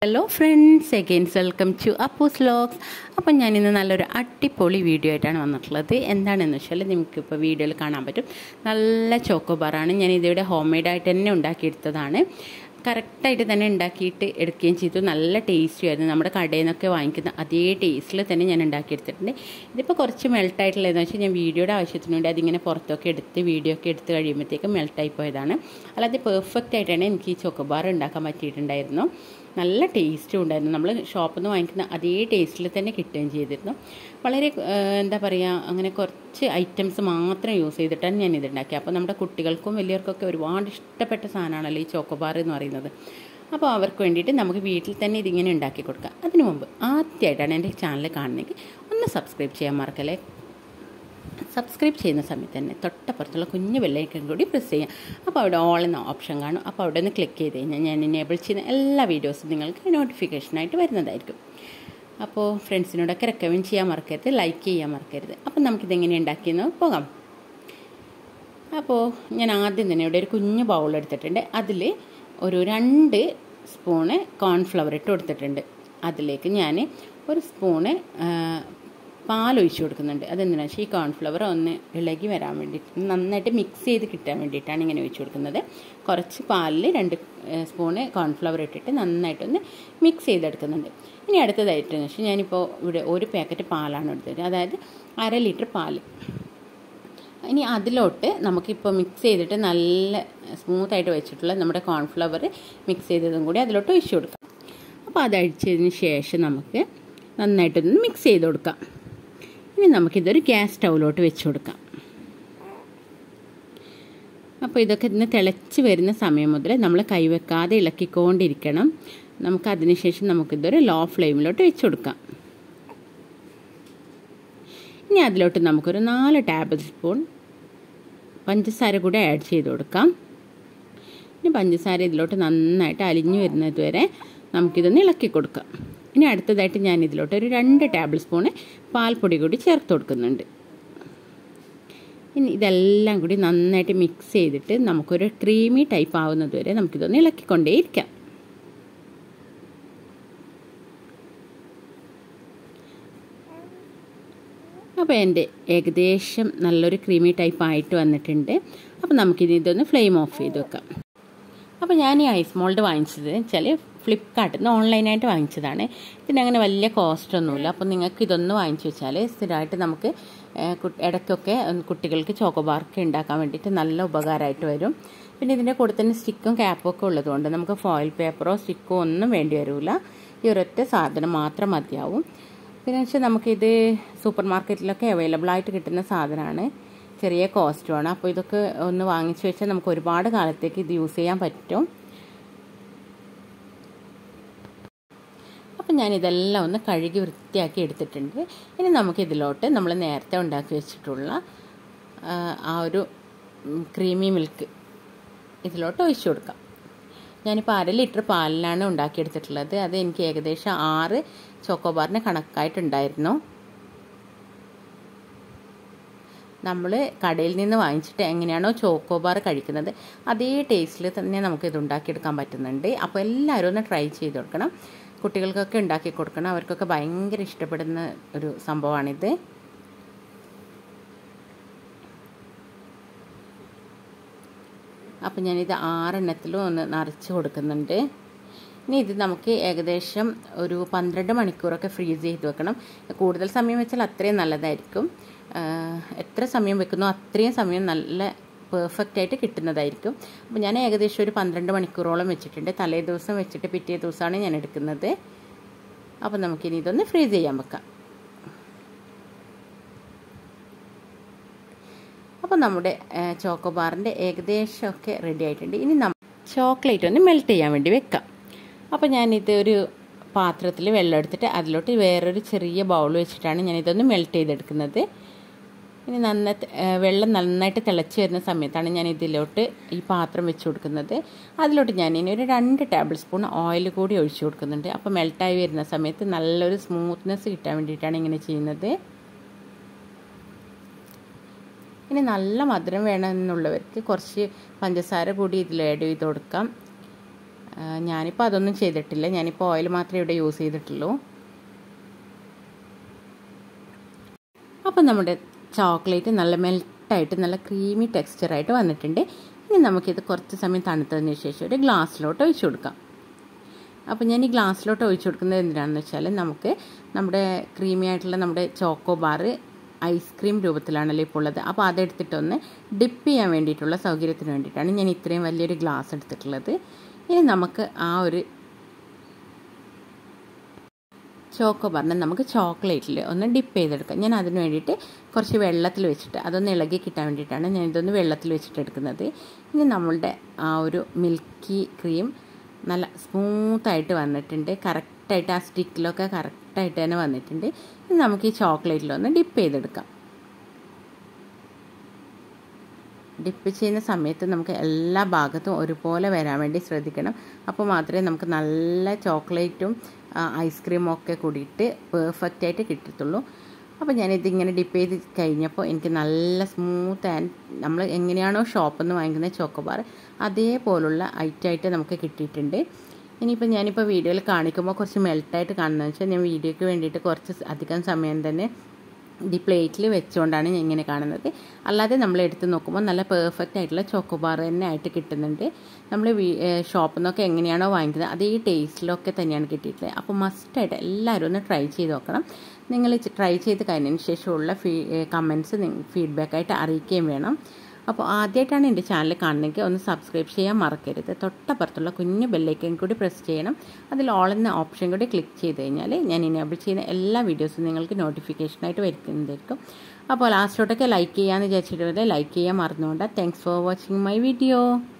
Hello friends, again welcome to Appoos Vlogzz. അപ്പോൾ ഞാൻ ഇന്ന് നല്ലൊരു അടിപൊളി വീഡിയോ ആയിട്ടാണ് വന്നിട്ടുള്ളത്. എന്താണെന്ന് വെച്ചാൽ നിങ്ങൾക്കിപ്പോൾ വീഡിയോയിൽ കാണാൻ പറ്റും. നല്ല ചോക്കോബാറാണ്. ഞാൻ ഇതിവിടെ ഹോം മെയ്ഡ് ആയിട്ട് തന്നെ ഉണ്ടാക്കിയെടുത്തതാണ്. കറക്റ്റായിട്ട് തന്നെ ഉണ്ടാക്കിയിട്ട് എടുക്കുകയും ചെയ്തു. നല്ല ടേസ്റ്റി ആയിരുന്നു. നമ്മുടെ കടയിൽ നിന്നൊക്കെ വാങ്ങിക്കുന്ന അതേ ടേസ്റ്റിൽ തന്നെ ഞാൻ ഉണ്ടാക്കിയെടുത്തിട്ടുണ്ട്. ഇതിപ്പോൾ കുറച്ച് മെൽട്ടായിട്ടുള്ളതെന്ന് വെച്ചാൽ ഞാൻ വീഡിയോയുടെ ആവശ്യത്തിന് വേണ്ടി അതിങ്ങനെ പുറത്തൊക്കെ എടുത്ത് വീഡിയോ ഒക്കെ എടുത്ത് കഴിയുമ്പോഴത്തേക്കും മെൽട്ടായി പോയതാണ്. അല്ലാതെ പെർഫെക്റ്റ് ആയിട്ടാണ് എനിക്ക് ഈ ചോക്കോബാർ ഉണ്ടാക്കാൻ പറ്റിയിട്ടുണ്ടായിരുന്നു. നല്ല ടേസ്റ്റും ഉണ്ടായിരുന്നു. നമ്മൾ ഷോപ്പിൽ നിന്ന് വാങ്ങിക്കുന്ന അതേ ടേസ്റ്റിൽ തന്നെ കിട്ടുകയും ചെയ്തിരുന്നു. വളരെ എന്താ പറയുക, അങ്ങനെ കുറച്ച് ഐറ്റംസ് മാത്രം യൂസ് ചെയ്തിട്ടാണ് ഞാൻ ഇതുണ്ടാക്കിയത്. അപ്പോൾ നമ്മുടെ കുട്ടികൾക്കും വലിയവർക്കൊക്കെ ഒരുപാട് ഇഷ്ടപ്പെട്ട സാധനമാണല്ലോ ഈ ചോക്കോബാർ എന്ന് പറയുന്നത്. അപ്പോൾ അവർക്ക് വേണ്ടിയിട്ട് നമുക്ക് വീട്ടിൽ തന്നെ ഇതിങ്ങനെ ഉണ്ടാക്കി കൊടുക്കാം. അതിനു മുമ്പ് ആദ്യമായിട്ടാണ് എൻ്റെ ചാനൽ കാണുന്നതെങ്കിൽ ഒന്ന് സബ്സ്ക്രൈബ് ചെയ്യാൻ മറക്കല്ലേ. സബ്സ്ക്രൈബ് ചെയ്യുന്ന സമയത്ത് തന്നെ തൊട്ടപ്പുറത്തുള്ള കുഞ്ഞു ബെല്ലൈക്കൺ കൂടി പ്രസ് ചെയ്യാം. അപ്പോൾ അവിടെ ഓൾ എന്ന ഓപ്ഷൻ കാണും. അപ്പോൾ അവിടെ ഒന്ന് ക്ലിക്ക് ചെയ്ത് കഴിഞ്ഞാൽ ഞാൻ എനേബിൾ ചെയ്യുന്ന എല്ലാ വീഡിയോസും നിങ്ങൾക്ക് നോട്ടിഫിക്കേഷനായിട്ട് വരുന്നതായിരിക്കും. അപ്പോൾ ഫ്രണ്ട്സിനോടൊക്കെ റെക്കമെൻഡ് ചെയ്യാൻ മറക്കരുത്, ലൈക്ക് ചെയ്യാൻ മറക്കരുത്. അപ്പോൾ നമുക്കിതെങ്ങനെ ഉണ്ടാക്കിയെന്ന് പോകാം. അപ്പോൾ ഞാൻ ആദ്യം തന്നെ ഇവിടെ ഒരു കുഞ്ഞു ബൗൾ എടുത്തിട്ടുണ്ട്. അതിൽ ഒരു 2 സ്പൂണ് കോൺഫ്ലവർ ഇട്ട് കൊടുത്തിട്ടുണ്ട്. അതിലേക്ക് ഞാൻ ഒരു സ്പൂണ് പാലൊഴിച്ച് കൊടുക്കുന്നുണ്ട്. അതെന്തിനാണെന്ന് വെച്ചാൽ ഈ കോൺഫ്ലവർ ഒന്ന് ഇളകി വരാൻ വേണ്ടിയിട്ട്, നന്നായിട്ട് മിക്സ് ചെയ്ത് കിട്ടാൻ വേണ്ടിയിട്ടാണ് ഇങ്ങനെ ഒഴിച്ച് കൊടുക്കുന്നത്. കുറച്ച് പാലിൽ 2 സ്പൂണ് കോൺഫ്ലവർ ഇട്ടിട്ട് നന്നായിട്ടൊന്ന് മിക്സ് ചെയ്തെടുക്കുന്നുണ്ട്. ഇനി അടുത്തതായിട്ടെന്ന് വെച്ചാൽ ഞാനിപ്പോൾ ഇവിടെ ഒരു പാക്കറ്റ് പാലാണ് എടുത്തത്, അതായത് 1/2 ലിറ്റർ പാൽ. ഇനി അതിലോട്ട് നമുക്കിപ്പോൾ മിക്സ് ചെയ്തിട്ട് നല്ല സ്മൂത്തായിട്ട് വെച്ചിട്ടുള്ള നമ്മുടെ കോൺഫ്ലവർ മിക്സ് ചെയ്തതും കൂടി അതിലോട്ട് ഒഴിച്ച് കൊടുക്കാം. അപ്പോൾ അതഴിച്ചതിന് ശേഷം നമുക്ക് നന്നായിട്ടൊന്ന് മിക്സ് ചെയ്ത് കൊടുക്കാം. ഇനി നമുക്കിതൊരു ഗ്യാസ് സ്റ്റൗവിലോട്ട് വെച്ച് കൊടുക്കാം. അപ്പോൾ ഇതൊക്കെ ഇന്ന് തിളച്ച് വരുന്ന സമയം മുതൽ നമ്മൾ കൈവെക്കാതെ ഇളക്കിക്കൊണ്ടിരിക്കണം. നമുക്കതിന് ശേഷം നമുക്കിതൊരു ലോ ഫ്ലെയിമിലോട്ട് വെച്ച് കൊടുക്കാം. ഇനി അതിലോട്ട് നമുക്കൊരു 4 ടേബിൾ സ്പൂൺ പഞ്ചസാര കൂടെ ആഡ് ചെയ്ത് കൊടുക്കാം. ഇനി പഞ്ചസാര ഇതിലോട്ട് നന്നായിട്ട് അലിഞ്ഞു വരുന്നത് വരെ നമുക്കിതൊന്ന് ഇളക്കി കൊടുക്കാം. ഇനി അടുത്തതായിട്ട് ഞാൻ ഇതിലോട്ട് ഒരു 2 ടേബിൾ സ്പൂണ് പാൽപ്പൊടി കൂടി ചേർത്ത് കൊടുക്കുന്നുണ്ട്. ഇനി ഇതെല്ലാം കൂടി നന്നായിട്ട് മിക്സ് ചെയ്തിട്ട് നമുക്കൊരു ക്രീമി ടൈപ്പ് ആവുന്നത് വരെ നമുക്കിതൊന്ന് ഇളക്കിക്കൊണ്ടേയിരിക്കാം. അപ്പോൾ എൻ്റെ ഏകദേശം നല്ലൊരു ക്രീമി ടൈപ്പ് ആയിട്ട് വന്നിട്ടുണ്ട്. അപ്പോൾ നമുക്കിനി ഇതൊന്ന് ഫ്ലെയിം ഓഫ് ചെയ്ത് വെക്കാം. അപ്പോൾ ഞാൻ ഈ ഐസ് മോൾഡ് വാങ്ങിച്ചത് വെച്ചാൽ ഫ്ലിപ്കാർട്ടിൽ നിന്ന് ഓൺലൈനായിട്ട് വാങ്ങിച്ചതാണ്. ഇതിനങ്ങനെ വലിയ കോസ്റ്റ് ഒന്നുമില്ല. അപ്പോൾ നിങ്ങൾക്ക് ഇതൊന്ന് വാങ്ങിച്ചു വെച്ചാൽ സ്ഥിരമായിട്ട് നമുക്ക് ഇടയ്ക്കൊക്കെ കുട്ടികൾക്ക് ചോക്കോബാർക്ക് ഉണ്ടാക്കാൻ വേണ്ടിയിട്ട് നല്ല ഉപകാരമായിട്ട് വരും. പിന്നെ ഇതിൻ്റെ കൂടെ തന്നെ സ്റ്റിക്കും ക്യാപ്പും ഒക്കെ ഉള്ളതുകൊണ്ട് നമുക്ക് ഫോയിൽ പേപ്പറോ സ്റ്റിക്കോ ഒന്നും വേണ്ടി വരില്ല. ഈ ഒരൊറ്റ സാധനം മാത്രം മതിയാവും. പിന്നെ വെച്ചാൽ നമുക്കിത് സൂപ്പർ മാർക്കറ്റിലൊക്കെ അവൈലബിൾ ആയിട്ട് കിട്ടുന്ന സാധനമാണ്. ചെറിയ കോസ്റ്റുമാണ്. അപ്പോൾ ഇതൊക്കെ ഒന്ന് വാങ്ങിച്ചു വെച്ചാൽ നമുക്ക് ഒരുപാട് കാലത്തേക്ക് ഇത് യൂസ് ചെയ്യാൻ പറ്റും. അപ്പം ഞാനിതെല്ലാം ഒന്ന് കഴുകി വൃത്തിയാക്കി എടുത്തിട്ടുണ്ട്. ഇനി നമുക്കിതിലോട്ട് നമ്മൾ നേരത്തെ ഉണ്ടാക്കി വെച്ചിട്ടുള്ള ആ ഒരു ക്രീമി മിൽക്ക് ഇതിലോട്ട് ഒഴിച്ചു കൊടുക്കാം. ഞാനിപ്പോൾ 1/2 ലിറ്റർ പാലിലാണ് ഉണ്ടാക്കിയെടുത്തിട്ടുള്ളത്. അത് എനിക്ക് ഏകദേശം 6 ചോക്കോബാറിന് കണക്കായിട്ടുണ്ടായിരുന്നു. നമ്മൾ കടയിൽ നിന്ന് വാങ്ങിച്ചിട്ട് എങ്ങനെയാണോ ചോക്കോബാർ കഴിക്കുന്നത് അതേ ടേസ്റ്റിൽ തന്നെ നമുക്കിത് ഉണ്ടാക്കിയെടുക്കാൻ പറ്റുന്നുണ്ട്. അപ്പോൾ എല്ലാവരും ഒന്ന് ട്രൈ ചെയ്ത് കൊടുക്കണം. കുട്ടികൾക്കൊക്കെ ഉണ്ടാക്കി കൊടുക്കണം. അവർക്കൊക്കെ ഭയങ്കര ഇഷ്ടപ്പെടുന്ന ഒരു സംഭവമാണിത്. അപ്പോൾ ഞാനിത് 6 എണ്ണത്തിലും ഒന്ന് നിറച്ച് കൊടുക്കുന്നുണ്ട്. ഇനി ഇത് നമുക്ക് ഏകദേശം ഒരു 12 മണിക്കൂറൊക്കെ ഫ്രീസ് ചെയ്ത് വെക്കണം. കൂടുതൽ സമയം വെച്ചാൽ അത്രയും നല്ലതായിരിക്കും. എത്ര സമയം വെക്കുന്നോ അത്രയും സമയം നല്ല പെർഫെക്റ്റ് ആയിട്ട് കിട്ടുന്നതായിരിക്കും. അപ്പോൾ ഞാൻ ഏകദേശം ഒരു 12 മണിക്കൂറോളം വെച്ചിട്ടുണ്ട്. തലേ ദിവസം വെച്ചിട്ട് പിറ്റേ ദിവസമാണ് ഞാൻ എടുക്കുന്നത്. അപ്പോൾ നമുക്കിനി ഇതൊന്ന് ഫ്രീസ് ചെയ്യാൻ വെക്കാം. അപ്പോൾ നമ്മുടെ ചോക്കോബാറിൻ്റെ ഏകദേശമൊക്കെ റെഡി ആയിട്ടുണ്ട്. ഇനി ചോക്ലേറ്റ് ഒന്ന് മെൽറ്റ് ചെയ്യാൻ വേണ്ടി വെക്കാം. അപ്പോൾ ഞാനിത് ഒരു പാത്രത്തിൽ വെള്ളം എടുത്തിട്ട് അതിലോട്ട് വേറൊരു ചെറിയ ബൗൾ വെച്ചിട്ടാണ് ഞാനിതൊന്ന് മെൽറ്റ് ചെയ്തെടുക്കുന്നത്. ഇനി വെള്ളം നന്നായിട്ട് തിളച്ച് വരുന്ന സമയത്താണ് ഞാൻ ഇതിലോട്ട് ഈ പാത്രം വെച്ച് കൊടുക്കുന്നത്. അതിലോട്ട് ഞാൻ ഇനി ഒരു 2 ടേബിൾ സ്പൂൺ ഓയിൽ കൂടി ഒഴിച്ചു കൊടുക്കുന്നുണ്ട്. അപ്പോൾ മെൽട്ടായി വരുന്ന സമയത്ത് നല്ലൊരു സ്മൂത്ത്നെസ് കിട്ടാൻ വേണ്ടിയിട്ടാണ് ഇങ്ങനെ ചെയ്യുന്നത്. ഇനി നല്ല മധുരം വേണമെന്നുള്ളവർക്ക് കുറച്ച് പഞ്ചസാര കൂടി ഇതിൽ ആഡ് ചെയ്ത് കൊടുക്കാം. ഞാനിപ്പോൾ അതൊന്നും ചെയ്തിട്ടില്ല. ഞാനിപ്പോൾ ഓയിൽ മാത്രമേ ഇവിടെ യൂസ് ചെയ്തിട്ടുള്ളൂ. അപ്പോൾ നമ്മുടെ ചോക്ലേറ്റ് നല്ല മെൽട്ടായിട്ട് നല്ല ക്രീമി ടെക്സ്ചറായിട്ട് വന്നിട്ടുണ്ട്. ഇനി നമുക്കിത് കുറച്ച് സമയം തണുത്തതിന് ശേഷം ഒരു ഗ്ലാസ്സിലോട്ട് ഒഴിച്ചു കൊടുക്കാം. അപ്പോൾ ഞാൻ ഈ ഗ്ലാസ്സിലോട്ട് ഒഴിച്ചു കൊടുക്കുന്നത് എന്തിനാണെന്ന് വെച്ചാൽ നമുക്ക് നമ്മുടെ ക്രീമി ആയിട്ടുള്ള നമ്മുടെ ചോക്കോബാർ ഐസ്ക്രീം രൂപത്തിലാണല്ലോ ഇപ്പോൾ ഉള്ളത്. അപ്പോൾ അതെടുത്തിട്ടൊന്ന് ഡിപ്പ് ചെയ്യാൻ വേണ്ടിയിട്ടുള്ള സൗകര്യത്തിന് വേണ്ടിയിട്ടാണ് ഞാൻ ഇത്രയും വലിയൊരു ഗ്ലാസ് എടുത്തിട്ടുള്ളത്. ഇനി നമുക്ക് ആ ഒരു ചോക്കോബാറിനെ നമുക്ക് ചോക്ലേറ്റിൽ ഒന്ന് ഡിപ്പ് ചെയ്തെടുക്കാം. ഞാൻ അതിന് വേണ്ടിയിട്ട് കുറച്ച് വെള്ളത്തിൽ വെച്ചിട്ട് അതൊന്ന് ഇളകി കിട്ടാൻ വേണ്ടിയിട്ടാണ് ഞാൻ ഇതൊന്ന് വെള്ളത്തിൽ വെച്ചിട്ട് എടുക്കുന്നത്. ഇനി നമ്മളുടെ ആ ഒരു മിൽക്കി ക്രീം നല്ല സ്മൂത്തായിട്ട് വന്നിട്ടുണ്ട്. കറക്റ്റായിട്ട് ആ സ്റ്റിക്കിലൊക്കെ കറക്റ്റായിട്ട് തന്നെ വന്നിട്ടുണ്ട്. ഇനി നമുക്ക് ഈ ചോക്ലേറ്റിലൊന്ന് ഡിപ്പ് ചെയ്തെടുക്കാം. ഡിപ്പ് ചെയ്യുന്ന സമയത്ത് നമുക്ക് എല്ലാ ഭാഗത്തും ഒരുപോലെ വരാൻ വേണ്ടി ശ്രദ്ധിക്കണം. അപ്പോൾ മാത്രമേ നമുക്ക് നല്ല ചോക്ലേറ്റും ഐസ്ക്രീമും ഒക്കെ കൂടിയിട്ട് പെർഫെക്റ്റായിട്ട് കിട്ടത്തുള്ളൂ. അപ്പോൾ ഞാനിതിങ്ങനെ ഡിപ്പ് ചെയ്ത് കഴിഞ്ഞപ്പോൾ എനിക്ക് നല്ല സ്മൂത്ത് ആൻഡ് നമ്മൾ എങ്ങനെയാണോ ഷോപ്പിൽ നിന്ന് വാങ്ങിക്കുന്ന ചോക്കോബാർ അതേപോലുള്ള ഐറ്റമായിട്ട് നമുക്ക് കിട്ടിയിട്ടുണ്ട്. ഇനിയിപ്പോൾ ഞാനിപ്പോൾ വീഡിയോയിൽ കാണിക്കുമ്പോൾ കുറച്ച് മെൽട്ടായിട്ട് കാണുന്നതെന്ന് വെച്ചാൽ ഞാൻ വീഡിയോയ്ക്ക് വേണ്ടിയിട്ട് കുറച്ച് അധികം സമയം തന്നെ ഈ പ്ലേറ്റിൽ വെച്ചുകൊണ്ടാണ് ഞാൻ ഇങ്ങനെ കാണുന്നത്. അല്ലാതെ നമ്മൾ എടുത്ത് നോക്കുമ്പോൾ നല്ല പെർഫെക്റ്റ് ആയിട്ടുള്ള ചോക്കോബാർ തന്നെ ആയിട്ട് കിട്ടുന്നുണ്ട്. നമ്മൾ ഷോപ്പിൽ നിന്നൊക്കെ എങ്ങനെയാണോ വാങ്ങിക്കുന്നത് അതേ ടേസ്റ്റിലൊക്കെ തന്നെയാണ് കിട്ടിയിട്ടുള്ളത്. അപ്പോൾ മസ്റ്റായിട്ട് എല്ലാവരും ഒന്ന് ട്രൈ ചെയ്ത് നോക്കണം. നിങ്ങൾ ട്രൈ ചെയ്ത് കഴിഞ്ഞതിന് ശേഷമുള്ള കമൻറ്റ്സ് ഫീഡ്ബാക്കായിട്ട് അറിയിക്കുകയും വേണം. അപ്പോൾ ആദ്യമായിട്ടാണ് എൻ്റെ ചാനൽ കാണുന്നതെങ്കിൽ ഒന്ന് സബ്സ്ക്രൈബ് ചെയ്യാൻ മറക്കരുത്. തൊട്ടപ്പുറത്തുള്ള കുഞ്ഞു ബെല്ലൈക്കൻ കൂടി പ്രസ് ചെയ്യണം. അതിൽ ഓൾ എന്ന ഓപ്ഷൻ കൂടി ക്ലിക്ക് ചെയ്ത് കഴിഞ്ഞാൽ ഞാൻ എനേബിൾ ചെയ്യുന്ന എല്ലാ വീഡിയോസും നിങ്ങൾക്ക് നോട്ടിഫിക്കേഷനായിട്ട് വരുന്നതായിരിക്കും. അപ്പോൾ ലാസ്റ്റോട്ടൊക്കെ ലൈക്ക് ചെയ്യാമെന്ന് വിചാരിച്ചിട്ട് ലൈക്ക് ചെയ്യാൻ മറന്നുകൊണ്ട് thanks for watching my video.